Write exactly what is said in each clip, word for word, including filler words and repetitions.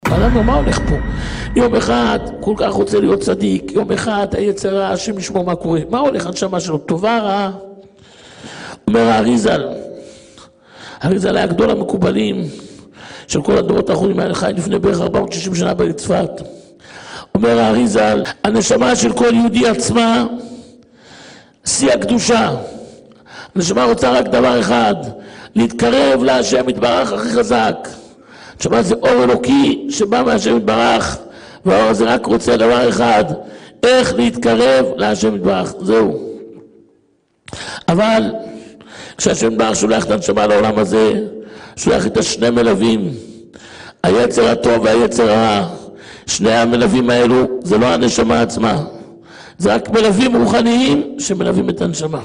האדם מה הולך פה? יום אחד כל כך רוצה להיות צדיק, יום אחד היצר רע, השם ישמור מה קורה. מה הולך הנשמה שלו? טובה רעה? אומר האריזל, האריזל היה גדול המקובלים של כל הדורות האחרונים, היה חי לפני בערך ארבע מאות ושישים שנה בצפת. אומר האריזל, הנשמה של כל יהודי עצמה, שיא הקדושה. הנשמה רוצה רק דבר אחד, להתקרב להשם יתברך הכי חזק. הנשמה זה אור אלוקי שבא מהשם יתברך, והאור הזה רק רוצה דבר אחד, איך להתקרב להשם יתברך, זהו. אבל כשהשם יתברך שולח את הנשמה לעולם הזה, שולח את השני מלווים, היצר הטוב והיצר הרע. שני המלווים האלו זה לא הנשמה עצמה, זה רק מלווים רוחניים שמלווים את הנשמה.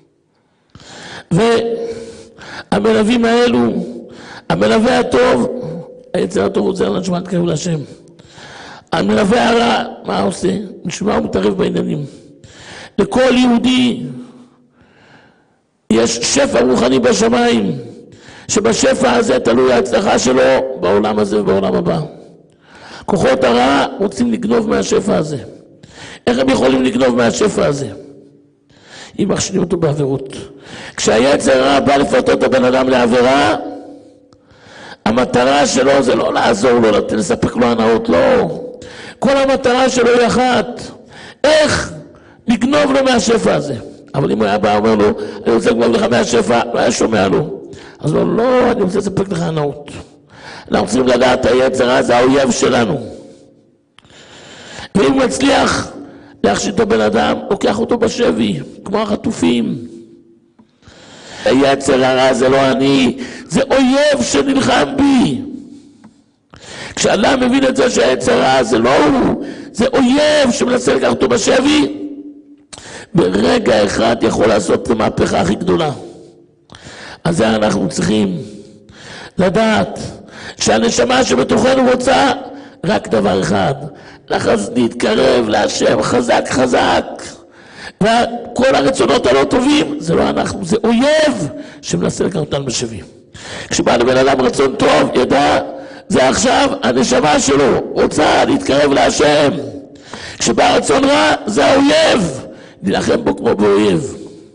והמלווים האלו, המלווה הטוב, היצר הטוב עוזר לנשמה להתקרב להשם. המלווה הרע, מה עושה? נשמע הוא מתערב בעניינים. לכל יהודי יש שפע רוחני בשמיים, שבשפע הזה תלוי ההצלחה שלו בעולם הזה ובעולם הבא. כוחות הרע רוצים לגנוב מהשפע הזה. איך הם יכולים לגנוב מהשפע הזה? אם מכשילים אותו בעבירות. כשהיצר הרע בא לפתות את הבן אדם לעבירה, המטרה שלו זה לא לעזור לו, לספק לו הנאות, לא. כל המטרה שלו היא אחת, איך לגנוב לו מהשפע הזה. אבל אם הוא היה בא ואומר לו, אני רוצה לגנוב לך מהשפע, לא היה שומע לו. אז לא, לא, אני רוצה לספק לך הנאות. אנחנו צריכים לדעת, היצר הרע זה האויב שלנו. ואם הוא מצליח להכשיל את הבן אדם, לוקח אותו בשבי, כמו החטופים. היצר הרע זה לא אני, זה אויב שנלחם בי. כשאדם מבין את זה שהיצר הרע זה לא הוא, זה אויב שמנסה לקחת אותו בשבי, ברגע אחד יכול לעשות את המהפכה הכי גדולה. אז זה אנחנו צריכים לדעת שהנשמה שבתוכנו רוצה רק דבר אחד, לחז להתקרב להשם חזק חזק, וכל הרצונות הלא טובים זה לא אנחנו, זה אויב שמנסה לקחת אותנו בשבי. כשבא לבן אדם רצון טוב, ידע זה עכשיו הנשמה שלו רוצה להתקרב להשם. כשבא רצון רע זה האויב, נלחם בו כמו באויב.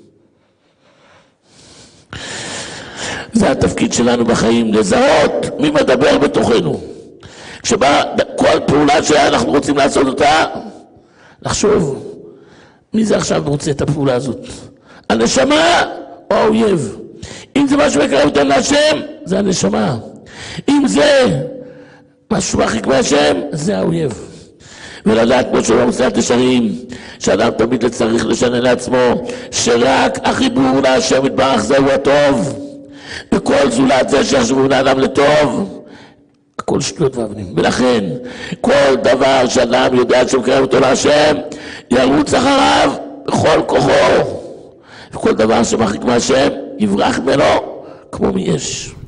זה התפקיד שלנו בחיים, לזהות מי מדבר בתוכנו. כשבא כל פעולה שאנחנו רוצים לעשות אותה, לחשוב מי זה עכשיו רוצה את הפעולה הזאת, הנשמה או האויב. אם זה משהו מקרב אותנו להשם, זה הנשמה. אם זה משהו מרחיק מהשם, זה האויב. ולדעת כמו שלא מסעת ישרים, שאדם תמיד צריך לשנה לעצמו, שרק החיבור להשם יתברך זהו הטוב, וכל זולת זה שיחשבו לאדם לטוב, הכל שטויות ואבנים. ולכן כל דבר שאדם יודע שמקרב אותו להשם, ירוץ אחריו בכל כוחו, וכל דבר שמרחיק מהשם יברח ממנו כמו מאש.